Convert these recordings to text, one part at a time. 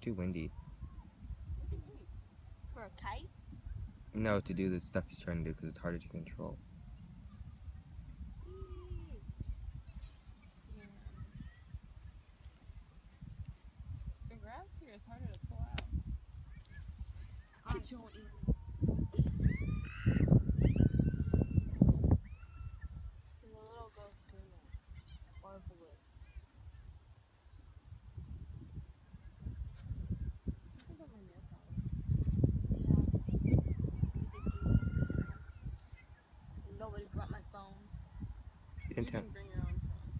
too windy. For a kite? No, to do the stuff he's trying to do because it's harder to control. The grass here is harder to pull out. The little girl screaming. Or blue. Nobody brought my phone. You didn't tell. Bring your own phone.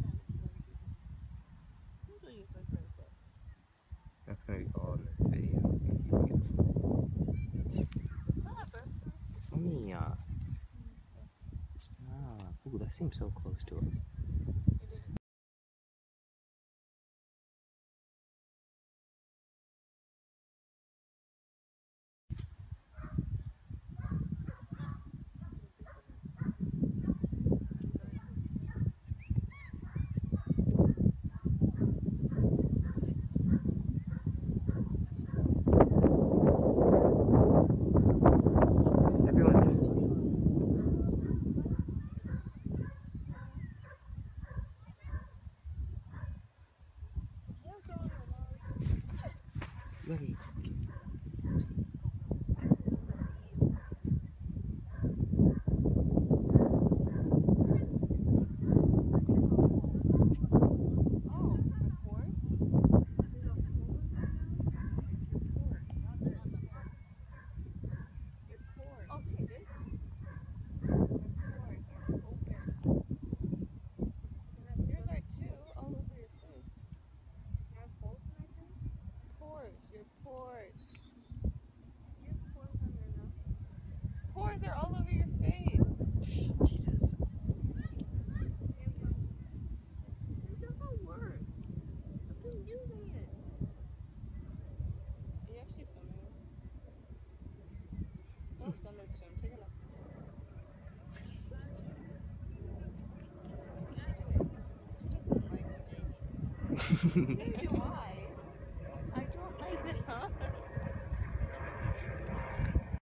Usually you search for it. That's gonna be all in this video. Is that my first time? Mommy, ooh, that seems so close to us. Everyone, there's. Let me. Pores are all over your face. Jesus. It doesn't work. I've been using it. Are you actually filming? Don't send this to him. Take it up. She doesn't like me. Neither do I.